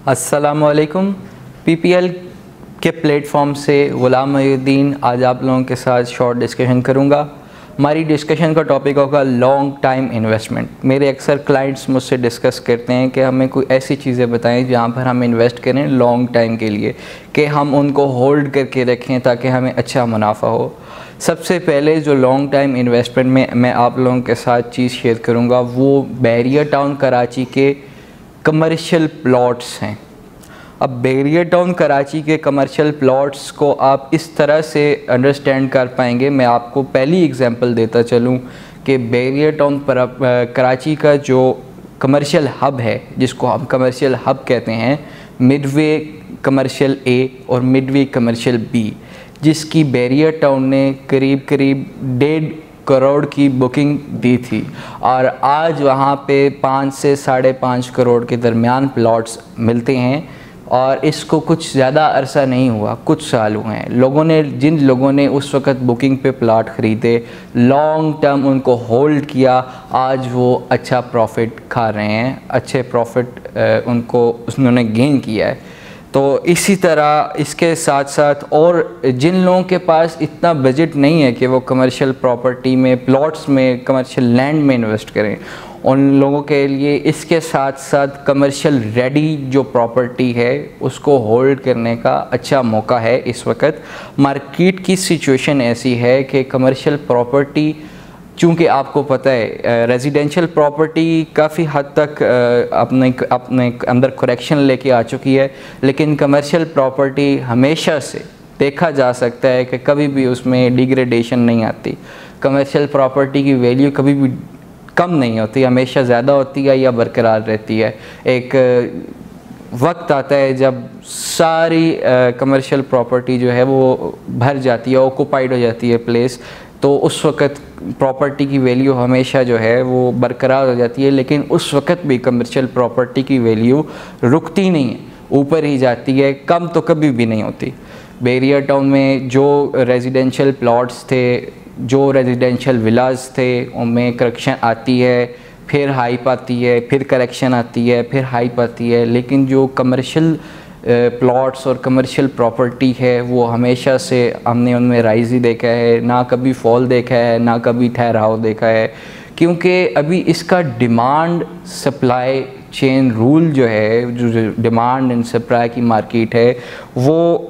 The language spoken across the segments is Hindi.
अस्सलामुअलैकुम। पीपीएल के प्लेटफॉर्म से ग़ुलाम मोहिउद्दीन आज आप लोगों के साथ शॉर्ट डिस्कशन करूंगा। हमारी डिस्कशन का टॉपिक होगा लॉन्ग टाइम इन्वेस्टमेंट। मेरे अक्सर क्लाइंट्स मुझसे डिस्कस करते हैं कि हमें कोई ऐसी चीज़ें बताएं जहां पर हम इन्वेस्ट करें लॉन्ग टाइम के लिए, कि हम उनको होल्ड करके रखें ताकि हमें अच्छा मुनाफा हो। सबसे पहले जो लॉन्ग टाइम इन्वेस्टमेंट में मैं आप लोगों के साथ चीज़ शेयर करूँगा वो बैरियर टाउन कराची के कमर्शियल प्लॉट्स हैं। अब बैरियर टाउन कराची के कमर्शियल प्लॉट्स को आप इस तरह से अंडरस्टैंड कर पाएंगे। मैं आपको पहली एग्जांपल देता चलूं कि बैरियर टाउन कराची का जो कमर्शियल हब है, जिसको हम कमर्शियल हब कहते हैं, मिडवे कमर्शियल ए और मिडवे कमर्शियल बी, जिसकी बैरियर टाउन ने करीब 1.5 करोड़ की बुकिंग दी थी और आज वहाँ पे 5 से 5.5 करोड़ के दरमियान प्लॉट्स मिलते हैं। और इसको कुछ ज़्यादा अरसा नहीं हुआ, कुछ साल हुए हैं। जिन लोगों ने उस वक़्त बुकिंग पे प्लॉट ख़रीदे, लॉन्ग टर्म उनको होल्ड किया, आज वो अच्छा प्रॉफिट खा रहे हैं, अच्छे प्रॉफिट उन्होंने गेन किया है। तो इसी तरह इसके साथ साथ और जिन लोगों के पास इतना बजट नहीं है कि वो कमर्शियल प्रॉपर्टी में, प्लॉट्स में, कमर्शियल लैंड में इन्वेस्ट करें, उन लोगों के लिए इसके साथ साथ कमर्शियल रेडी जो प्रॉपर्टी है उसको होल्ड करने का अच्छा मौका है। इस वक्त मार्केट की सिचुएशन ऐसी है कि कमर्शियल प्रॉपर्टी, चूँकि आपको पता है रेजिडेंशियल प्रॉपर्टी काफ़ी हद तक अपने अंदर करेक्शन लेके आ चुकी है, लेकिन कमर्शियल प्रॉपर्टी हमेशा से देखा जा सकता है कि कभी भी उसमें डिग्रेडेशन नहीं आती। कमर्शियल प्रॉपर्टी की वैल्यू कभी भी कम नहीं होती, हमेशा ज़्यादा होती है या बरकरार रहती है। एक वक्त आता है जब सारी कमर्शियल प्रॉपर्टी जो है वो भर जाती है, ऑक्यूपाइड हो जाती है प्लेस, तो उस वक़्त प्रॉपर्टी की वैल्यू हमेशा जो है वो बरकरार हो जाती है। लेकिन उस वक़्त भी कमर्शियल प्रॉपर्टी की वैल्यू रुकती नहीं है, ऊपर ही जाती है, कम तो कभी भी नहीं होती। बैरियर टाउन में जो रेजिडेंशियल प्लॉट्स थे, जो रेजिडेंशियल विलाज थे, उनमें करेक्शन आती है, फिर हाइप आती है, फिर करेक्शन आती है, फिर हाइप आती है। लेकिन जो कमर्शियल प्लॉट्स और कमर्शियल प्रॉपर्टी है वो हमेशा से हमने उनमें राइज ही देखा है, ना कभी फॉल देखा है, ना कभी ठहराव देखा है। क्योंकि अभी इसका डिमांड सप्लाई चेन रूल जो है, जो डिमांड एंड सप्लाई की मार्केट है, वो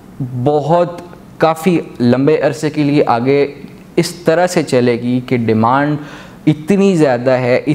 बहुत काफ़ी लंबे अरसे के लिए आगे इस तरह से चलेगी कि डिमांड इतनी ज़्यादा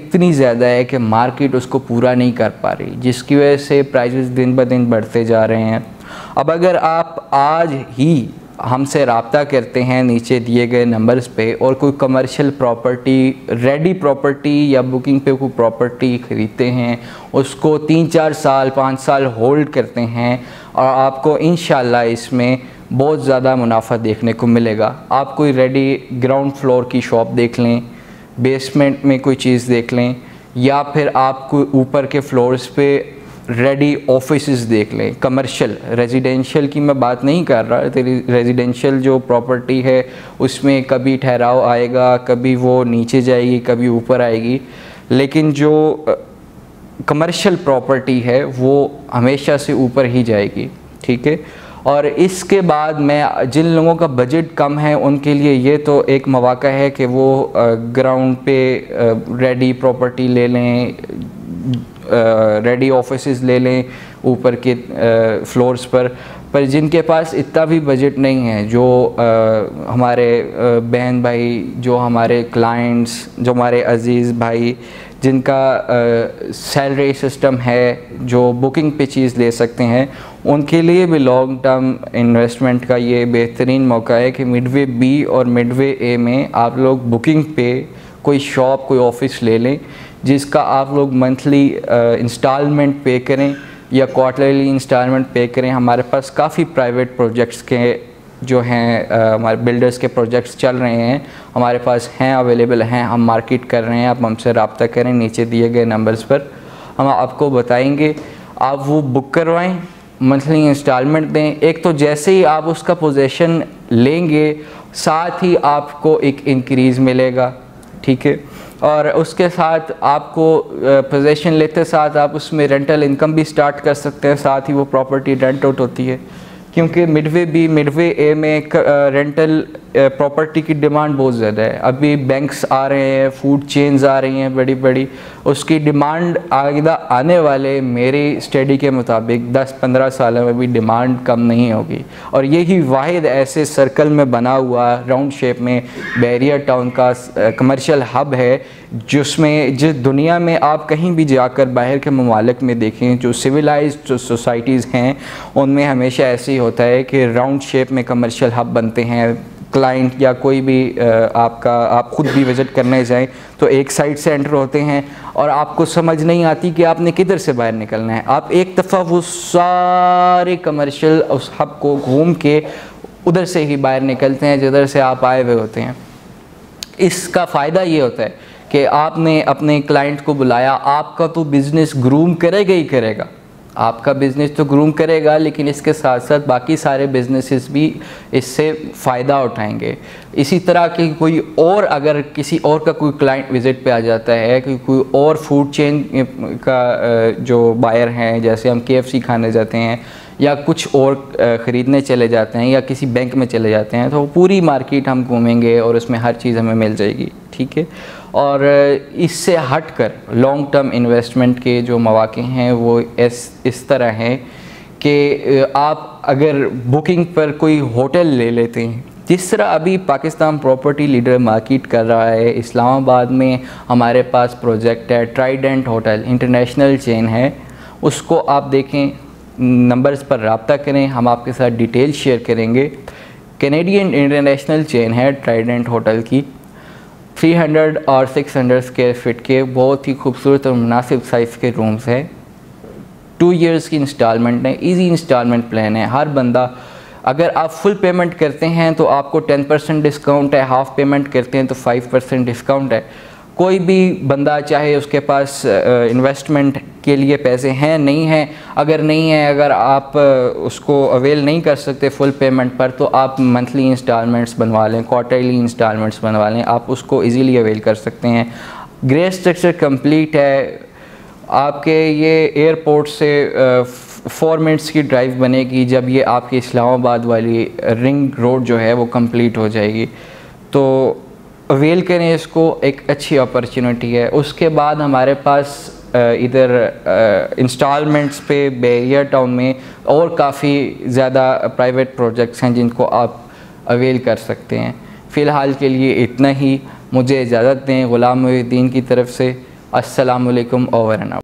है कि मार्केट उसको पूरा नहीं कर पा रही, जिसकी वजह से प्राइसेस दिन ब दिन बढ़ते जा रहे हैं। अब अगर आप आज ही हमसे रब्ता करते हैं नीचे दिए गए नंबर्स पे और कोई कमर्शियल प्रॉपर्टी, रेडी प्रॉपर्टी या बुकिंग पे कोई प्रॉपर्टी ख़रीदते हैं, उसको 3-4 साल 5 साल होल्ड करते हैं और आपको इंशाल्लाह इसमें बहुत ज़्यादा मुनाफा देखने को मिलेगा। आप कोई रेडी ग्राउंड फ्लोर की शॉप देख लें, बेसमेंट में कोई चीज़ देख लें, या फिर आप कोई ऊपर के फ्लोर्स पे रेडी ऑफिसेस देख लें। कमर्शियल, रेजिडेंशियल की मैं बात नहीं कर रहा, रेजिडेंशियल जो प्रॉपर्टी है उसमें कभी ठहराव आएगा, कभी वो नीचे जाएगी, कभी ऊपर आएगी, लेकिन जो कमर्शियल प्रॉपर्टी है वो हमेशा से ऊपर ही जाएगी। ठीक है। और इसके बाद मैं जिन लोगों का बजट कम है उनके लिए ये तो एक मौका है कि वो ग्राउंड पे रेडी प्रॉपर्टी ले लें, रेडी ऑफिसेस ले लें ऊपर के फ्लोर्स पर जिनके पास इतना भी बजट नहीं है, जो हमारे बहन भाई, जो हमारे क्लाइंट्स, जो हमारे अज़ीज़ भाई जिनका सैलरी सिस्टम है, जो बुकिंग पे चीज़ ले सकते हैं, उनके लिए भी लॉन्ग टर्म इन्वेस्टमेंट का ये बेहतरीन मौका है कि मिडवे बी और मिडवे ए में आप लोग बुकिंग पे कोई शॉप, कोई ऑफिस ले लें, जिसका आप लोग मंथली इंस्टॉलमेंट पे करें या क्वार्टरली इंस्टॉलमेंट पे करें। हमारे पास काफ़ी प्राइवेट प्रोजेक्ट्स के जो हैं हमारे बिल्डर्स के प्रोजेक्ट्स चल रहे हैं, हमारे पास हैं, अवेलेबल हैं, हम मार्केट कर रहे हैं। आप हमसे रब्ता करें नीचे दिए गए नंबर्स पर, हम आपको बताएंगे। आप वो बुक करवाएं, मंथली इंस्टॉलमेंट दें। एक तो जैसे ही आप उसका पोजीशन लेंगे, साथ ही आपको एक इंक्रीज़ मिलेगा। ठीक है। और उसके साथ आपको पोजीशन लेते साथ आप उसमें रेंटल इनकम भी स्टार्ट कर सकते हैं, साथ ही वो प्रॉपर्टी रेंट आउट होती है। क्योंकि मिडवे ए में रेंटल प्रॉपर्टी की डिमांड बहुत ज़्यादा है। अभी बैंक्स आ रहे हैं, फूड चेन्स आ रही हैं बड़ी बड़ी, उसकी डिमांड आने वाले मेरी स्टडी के मुताबिक 10-15 सालों में भी डिमांड कम नहीं होगी। और यही वाहिद ऐसे सर्कल में बना हुआ राउंड शेप में बैरियर टाउन का कमर्शियल हब है, जिसमें जिस दुनिया में आप कहीं भी जाकर बाहर के ममालिक में देखें, जो सिविलाइज्ड जो सोसाइटीज़ हैं उनमें हमेशा ऐसे ही होता है कि राउंड शेप में कमर्शियल हब बनते हैं। क्लाइंट या कोई भी आप ख़ुद भी विज़िट करने जाएं तो एक साइड से एंटर होते हैं और आपको समझ नहीं आती कि आपने किधर से बाहर निकलना है। आप एक दफ़ा वो सारे कमर्शियल उस हब को घूम के उधर से ही बाहर निकलते हैं जिधर से आप आए हुए होते हैं। इसका फ़ायदा ये होता है कि आपने अपने क्लाइंट को बुलाया, आपका तो बिज़नेस ग्रूम करेगा ही करेगा, आपका बिज़नेस तो ग्रूम करेगा, लेकिन इसके साथ साथ बाकी सारे बिजनेसेस भी इससे फ़ायदा उठाएंगे। इसी तरह की कोई और अगर किसी और का कोई क्लाइंट विज़िट पे आ जाता है कि कोई और फूड चेन का जो बायर हैं, जैसे हम KFC खाने जाते हैं या कुछ और ख़रीदने चले जाते हैं या किसी बैंक में चले जाते हैं, तो पूरी मार्केट हम घूमेंगे और उसमें हर चीज़ हमें मिल जाएगी, ठीक है। और इससे हटकर लॉन्ग टर्म इन्वेस्टमेंट के जो मौक़े हैं वो इस तरह हैं कि आप अगर बुकिंग पर कोई होटल ले लेते हैं, जिस तरह अभी पाकिस्तान प्रॉपर्टी लीडर मार्केट कर रहा है। इस्लामाबाद में हमारे पास प्रोजेक्ट है, ट्राइडेंट होटल इंटरनेशनल चेन है, उसको आप देखें, नंबर्स पर रब्ता करें, हम आपके साथ डिटेल शेयर करेंगे। कैनेडियन इंटरनेशनल चेन है ट्राइडेंट होटल की, 300 और 600 स्क्वायर फीट के बहुत ही खूबसूरत और मुनासिब साइज़ के रूम्स हैं। 2 इयर्स की इंस्टॉलमेंट है, इजी इंस्टॉलमेंट प्लान है। हर बंदा, अगर आप फुल पेमेंट करते हैं तो आपको 10% डिस्काउंट है, हाफ़ पेमेंट करते हैं तो 5% डिस्काउंट है। कोई भी बंदा चाहे उसके पास इन्वेस्टमेंट के लिए पैसे हैं नहीं हैं, अगर आप उसको अवेल नहीं कर सकते फुल पेमेंट पर, तो आप मंथली इंस्टॉलमेंट्स बनवा लें, क्वार्टरली इंस्टॉलमेंट्स बनवा लें, आप उसको इजीली अवेल कर सकते हैं। ग्रे स्ट्रक्चर कंप्लीट है, आपके ये एयरपोर्ट से 4 मिनट्स की ड्राइव बनेगी जब ये आपकी इस्लामाबाद वाली रिंग रोड जो है वो कंप्लीट हो जाएगी। तो अवेल करें इसको, एक अच्छी अपॉर्चुनिटी है। उसके बाद हमारे पास इधर इंस्टॉलमेंट्स पे बैरियर टाउन में और काफ़ी ज़्यादा प्राइवेट प्रोजेक्ट्स हैं जिनको आप अवेल कर सकते हैं। फ़िलहाल के लिए इतना ही, मुझे इजाज़त दें। ग़ुलाम मोहिउद्दीन की तरफ से अस्सलाम वालेकुम, ओवर एंड आउट।